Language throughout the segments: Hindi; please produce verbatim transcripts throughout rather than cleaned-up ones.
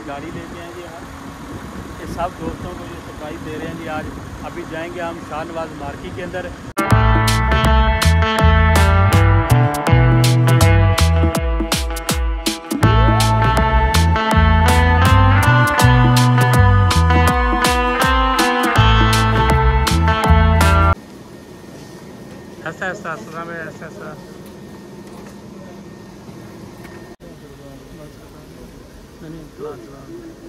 गाड़ी लेके हैं जी हम ये सब दोस्तों को ये सरप्राइज़ दे रहे हैं जी। आज अभी जाएंगे हम शाहनवाज मार्केट के अंदर। ऐसा ऐसा ऐसा में ऐसा ऐसा नहीं चला चला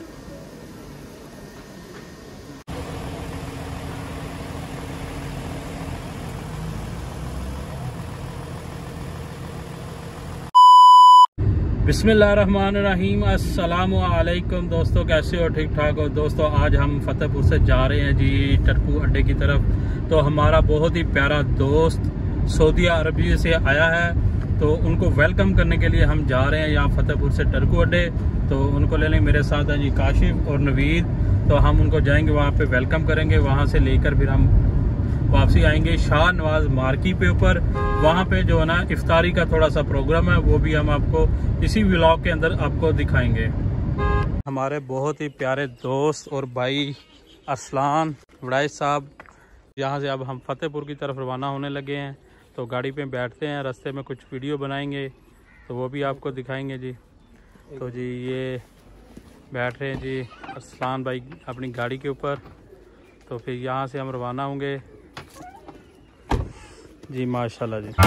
बिस्मिल्लाहिर्रहमानिर्रहीम। अस्सलामु अलैकुम दोस्तों, कैसे हो? ठीक ठाक हो दोस्तों? आज हम फतेहपुर से जा रहे हैं जी टरकू अड्डे की तरफ। तो हमारा बहुत ही प्यारा दोस्त सऊदी अरबिया से आया है, तो उनको वेलकम करने के लिए हम जा रहे हैं यहाँ फतेहपुर से टरकू अड्डे। तो उनको ले लें, मेरे साथ हैं जी काशिफ और नवीद। तो हम उनको जाएंगे वहाँ पे वेलकम करेंगे, वहाँ से लेकर फिर हम वापसी आएंगे शाहनवाज मार्केट पे ऊपर। वहाँ पे जो है ना इफ्तारी का थोड़ा सा प्रोग्राम है, वो भी हम आपको इसी व्लॉग के अंदर आपको दिखाएंगे। हमारे बहुत ही प्यारे दोस्त और भाई अरसलान वड़ाई साहब, यहाँ से अब हम फतेहपुर की तरफ रवाना होने लगे हैं। तो गाड़ी पे बैठते हैं, रास्ते में कुछ वीडियो बनाएंगे तो वो भी आपको दिखाएंगे जी। तो जी ये बैठ रहे हैं जी अरसलान भाई अपनी गाड़ी के ऊपर। तो फिर यहाँ से हम रवाना होंगे जी। माशाल्लाह जी।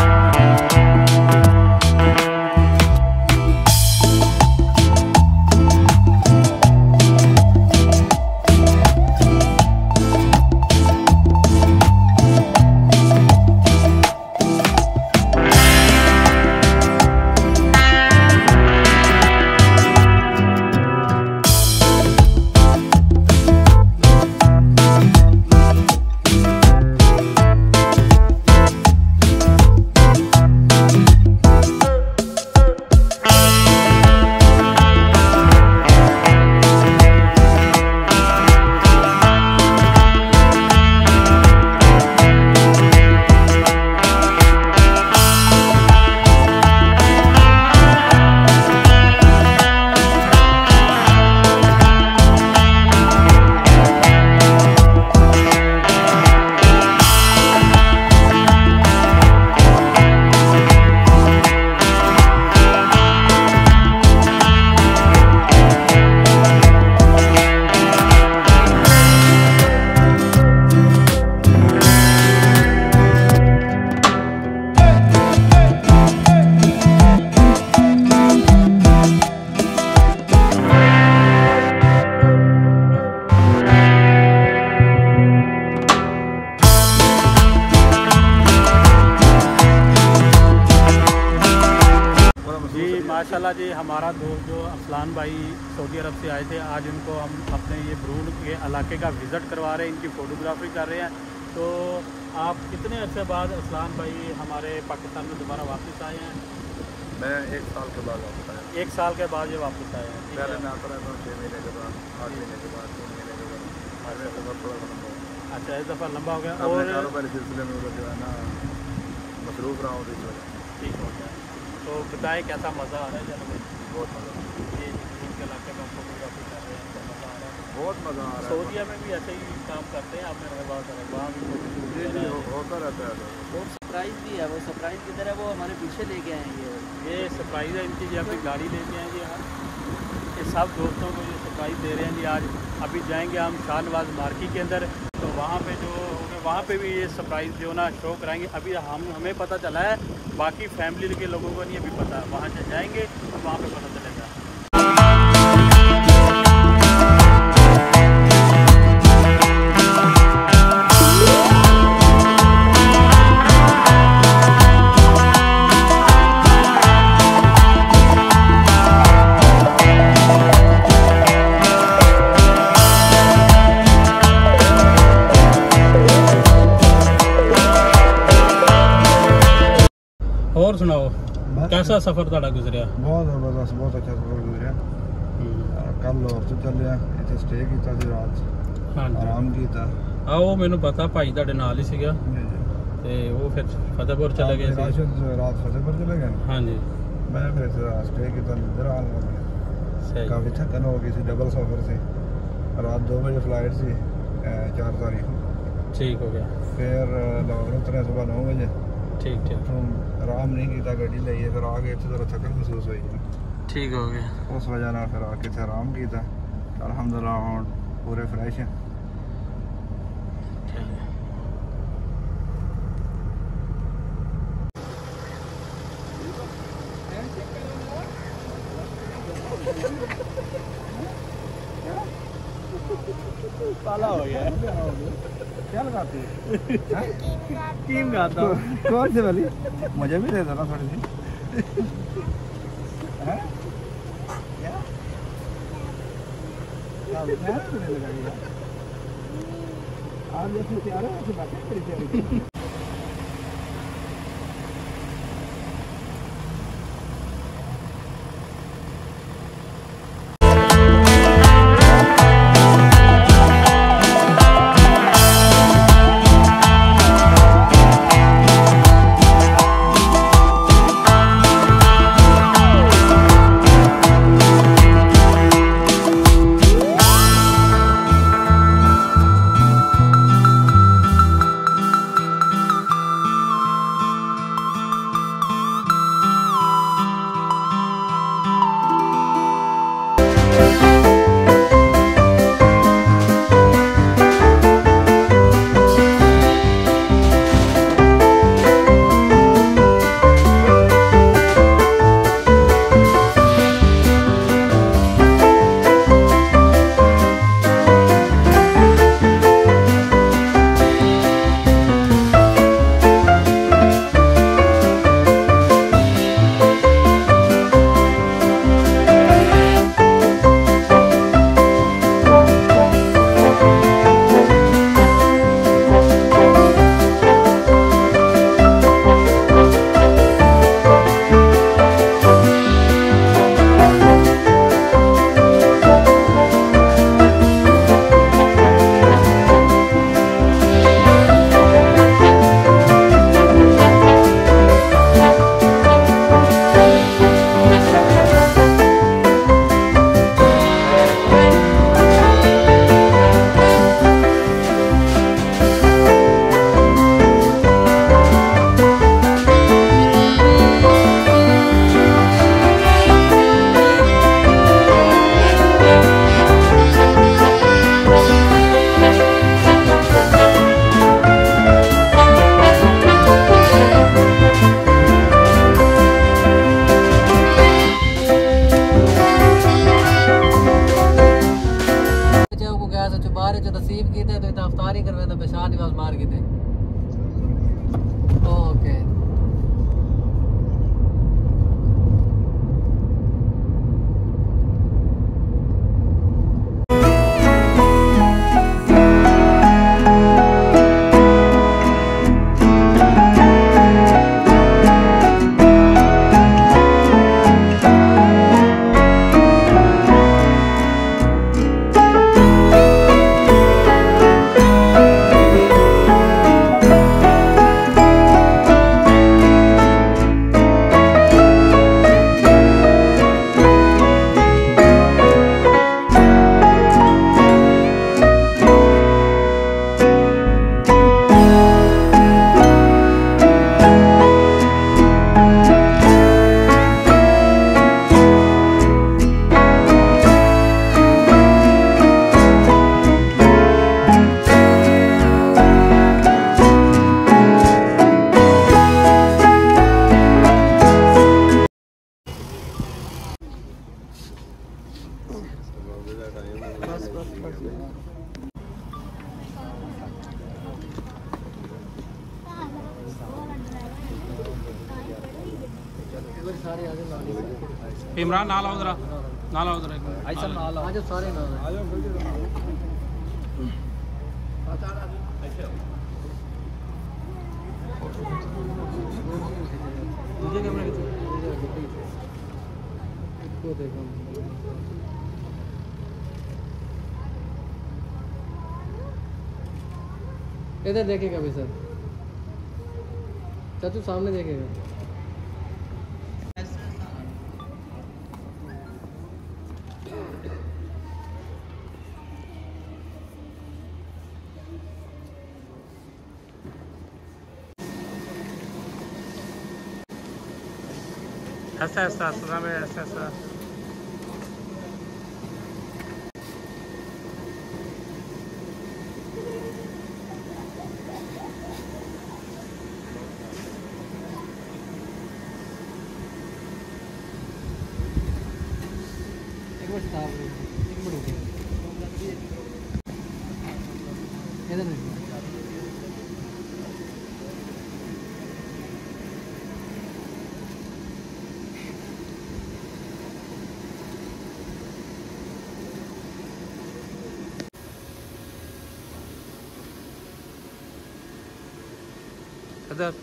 माशाल्लाह जी, हमारा दोस्त जो अरसलान भाई सऊदी अरब से आए थे, आज इनको हम अपने ये ब्रूड के इलाके का विज़िट करवा रहे हैं, इनकी फ़ोटोग्राफी कर रहे हैं। तो आप कितने अर्से बाद अरसलान भाई हमारे पाकिस्तान में दोबारा वापस आए हैं? मैं एक साल के बाद वापस आया। एक साल के बाद ये वापस आए हैं? पहले मैं आता रहता हूँ छः महीने के बाद, आठ महीने के बाद, तीन महीने के बाद। अरे सफ़र थोड़ा लंबा हो गया। अच्छा, इस दफ़ा लंबा हो गया। और कारोबारी सिलसिले में उधर जो है ना मसरूफ़ रहा हूँ इस वजह। ठीक हो गया। तो बताएं कैसा मज़ा आ रहा है? चलो बहुत मज़ा आ रहा है। ये इनके इलाके में फोटोग्राफी कर रहे हैं, तो मज़ा आ रहा है। बहुत मज़ा आ रहा है। सऊदीया में भी ऐसे ही काम करते हैं, आपने रहे बात करें वहाँ भी जी जी होता रहता है। वो सरप्राइज़ भी है, वो सरप्राइज़ की तरह वो हमारे पीछे लेके आएंगे। ये सरप्राइज़ है इनकी जी, अपनी गाड़ी लेके आए जी हम ये सब दोस्तों को ये सरप्राइज़ दे रहे हैं जी। आज अभी जाएंगे हम शाहनवाज मार्केट के अंदर, तो वहाँ पे जो वहाँ पे भी ये सरप्राइज़ जो ना शो कराएंगे। अभी हम हमें पता चला है, बाकी फैमिली के लोगों को नहीं अभी पता। वहाँ से जाएंगे तो वहाँ पे पता चलेगा। और सुनाओ, कैसा सफर ਤੁਹਾਡਾ गुजरिया? बहुत जबरदस्त, बहुत अच्छा सफर गुजरिया। कल होटल चलिया, इतने स्टे किया सी रात, हाँ जी आराम किया। ਆ ਉਹ ਮੈਨੂੰ ਪਤਾ ਭਾਈ ਤੁਹਾਡੇ ਨਾਲ ਹੀ ਸੀਗਾ ਤੇ ਉਹ ਫਿਰ ਫਤਿਹਪੁਰ ਚਲੇ ਗਏ ਸੀ। रात फतेहपुर चले गए। हाँ जी, मैं फिर स्टे किया निधर आने लगे। सही। काफ़ी थकन हो गई थी डबल सफ़र से। रात दो बजे फ्लाइट थी चार तारीख को। ठीक हो गया। फिर लाहौर उतरे सुबह नौ बजे। ठीक ठीक। तो आराम नहीं किया, गड्डी ली फिर आ गए थे, जरा थकन महसूस हुई है। ठीक हो गया। उस वजह ना फिर आके थे आराम किया। अल्हम्दुलिल्लाह हुण पूरे फ्रेश हैं। पाला हो गया। क्या लगाती है? टीम गाता हूँ। कौन सी वाली? मुझे भी दे देना थोड़ी सी। हैं? क्या? क्या क्या तुमने लगाई है? आप जैसे तैयार हो वैसे बातें करी तैयारी। नसीब की थे तो इतना अफ्तारी करवे तो पेशाब निवास मार की थे। ओके इमरान नाला उधर नाला उधर ऐसा नाला आज सारे नाला आ जाओ मुझे कैमरा इसको देखो इधर देखेगा भी सर चाचू सामने देखेगा ऐसा ऐसा ऐसा में ऐसा ऐसा एक मिनट था एक मिनट इधर इधर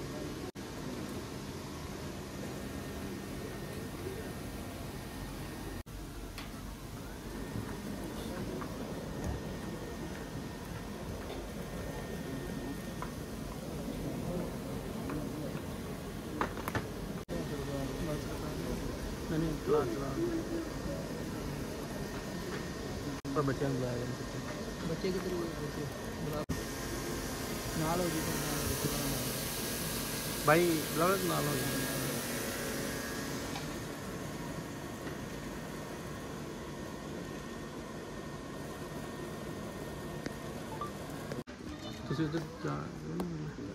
नहीं चला चला पर बच्चे ने बुलाया बच्चे किधर हुए बच्चे बुला नाल हो जी भाई बुलाओ ना लो ਤੁਸੀਂ ਉਧਰ ਜਾ